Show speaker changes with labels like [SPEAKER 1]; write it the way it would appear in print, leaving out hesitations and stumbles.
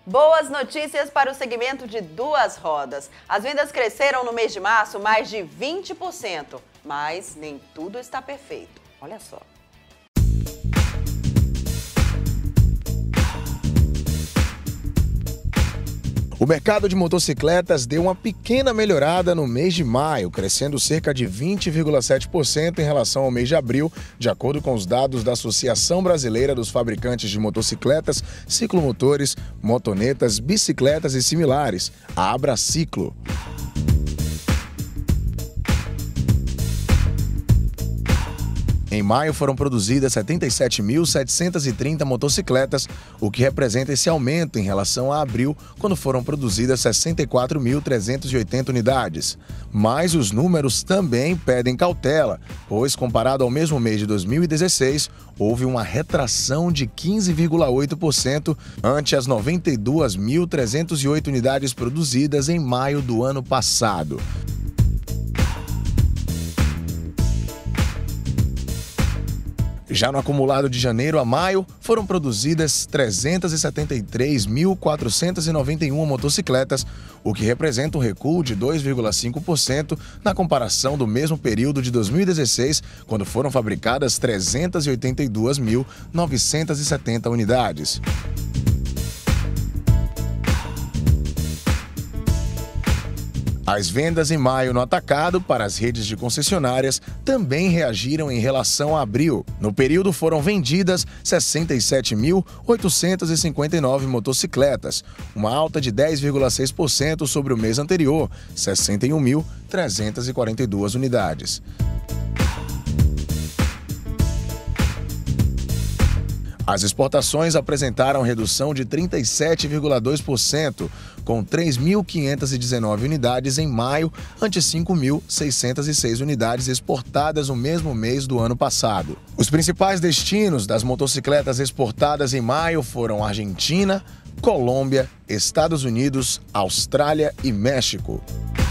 [SPEAKER 1] Boas notícias para o segmento de duas rodas. As vendas cresceram no mês de março mais de 20%, mas nem tudo está perfeito. Olha só.
[SPEAKER 2] O mercado de motocicletas deu uma pequena melhorada no mês de maio, crescendo cerca de 20,7% em relação ao mês de abril, de acordo com os dados da Associação Brasileira dos Fabricantes de Motocicletas, Ciclomotores, Motonetas, Bicicletas e similares, a Abraciclo. Em maio foram produzidas 77.730 motocicletas, o que representa esse aumento em relação a abril, quando foram produzidas 64.380 unidades. Mas os números também pedem cautela, pois, comparado ao mesmo mês de 2016, houve uma retração de 15,8% ante as 92.308 unidades produzidas em maio do ano passado. Já no acumulado de janeiro a maio, foram produzidas 373.491 motocicletas, o que representa um recuo de 2,5% na comparação do mesmo período de 2016, quando foram fabricadas 382.970 unidades. As vendas em maio no atacado para as redes de concessionárias também reagiram em relação a abril. No período foram vendidas 67.859 motocicletas, uma alta de 10,6% sobre o mês anterior, 61.342 unidades. As exportações apresentaram redução de 37,2%, com 3.519 unidades em maio, ante 5.606 unidades exportadas no mesmo mês do ano passado. Os principais destinos das motocicletas exportadas em maio foram Argentina, Colômbia, Estados Unidos, Austrália e México.